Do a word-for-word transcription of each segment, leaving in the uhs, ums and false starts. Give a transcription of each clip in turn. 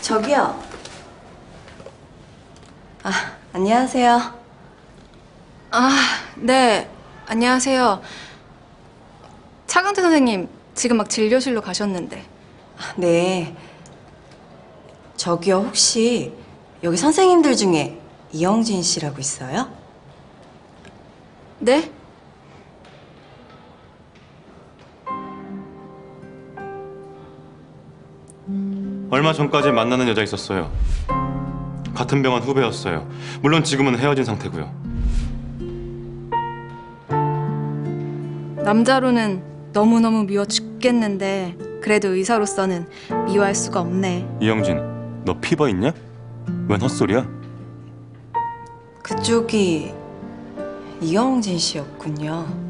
저기요. 아, 안녕하세요. 아, 네. 안녕하세요. 차강태 선생님, 지금 막 진료실로 가셨는데. 아, 네. 저기요, 혹시 여기 선생님들 중에 이영진 씨라고 있어요? 네? 얼마 전까지 만나는 여자 있었어요. 같은 병원 후배였어요. 물론 지금은 헤어진 상태고요. 남자로는 너무너무 미워 죽겠는데 그래도 의사로서는 미워할 수가 없네. 이영진, 너 피버 있냐? 웬 헛소리야? 그쪽이 이영진 씨였군요.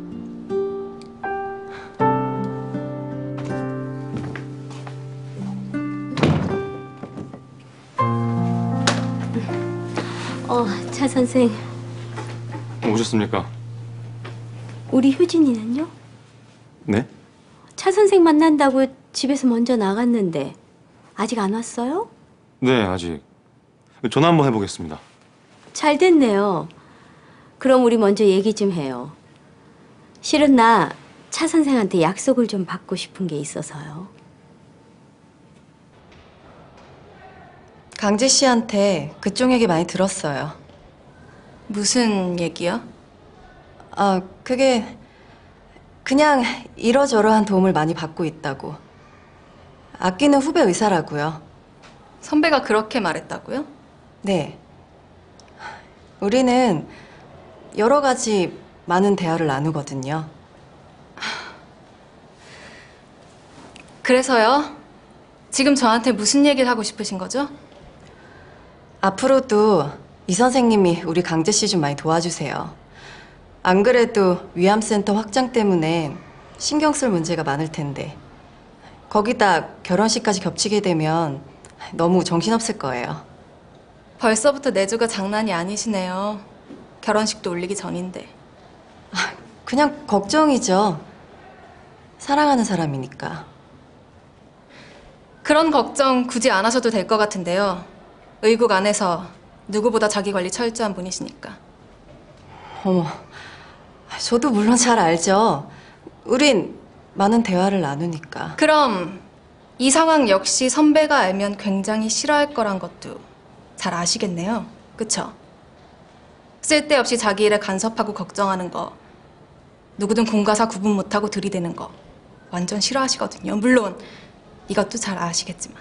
어, 차 선생. 오셨습니까? 우리 효진이는요? 네? 차 선생 만난다고 집에서 먼저 나갔는데 아직 안 왔어요? 네, 아직. 전화 한번 해보겠습니다. 잘 됐네요. 그럼 우리 먼저 얘기 좀 해요. 실은 나 차 선생한테 약속을 좀 받고 싶은 게 있어서요. 강재 씨한테 그쪽 얘기 많이 들었어요. 무슨 얘기요? 아, 그게 그냥 이러저러한 도움을 많이 받고 있다고. 아끼는 후배 의사라고요. 선배가 그렇게 말했다고요? 네. 우리는 여러 가지 많은 대화를 나누거든요. 그래서요? 지금 저한테 무슨 얘기를 하고 싶으신 거죠? 앞으로도 이 선생님이 우리 강재 씨 좀 많이 도와주세요. 안 그래도 위암센터 확장 때문에 신경 쓸 문제가 많을 텐데 거기다 결혼식까지 겹치게 되면 너무 정신없을 거예요. 벌써부터 내조가 장난이 아니시네요. 결혼식도 올리기 전인데. 아, 그냥 걱정이죠. 사랑하는 사람이니까. 그런 걱정 굳이 안 하셔도 될 것 같은데요. 의국 안에서 누구보다 자기 관리 철저한 분이시니까. 어머, 저도 물론 잘 알죠. 우린 많은 대화를 나누니까. 그럼 이 상황 역시 선배가 알면 굉장히 싫어할 거란 것도 잘 아시겠네요. 그쵸? 쓸데없이 자기 일에 간섭하고 걱정하는 거, 누구든 공과사 구분 못하고 들이대는 거 완전 싫어하시거든요. 물론 이것도 잘 아시겠지만.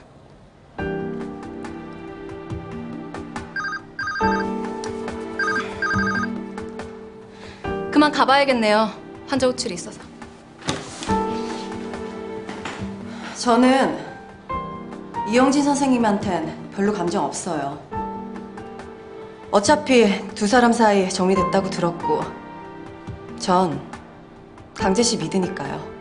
그만 가봐야겠네요. 환자 호출이 있어서. 저는 이영진 선생님한텐 별로 감정 없어요. 어차피 두 사람 사이 정리됐다고 들었고 전 강재 씨 믿으니까요.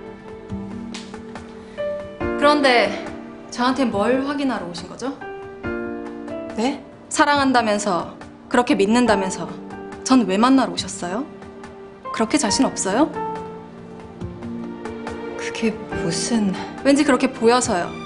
그런데 저한테 뭘 확인하러 오신 거죠? 네? 사랑한다면서, 그렇게 믿는다면서 전 왜 만나러 오셨어요? 그렇게 자신 없어요? 그게 무슨... 왠지 그렇게 보여서요.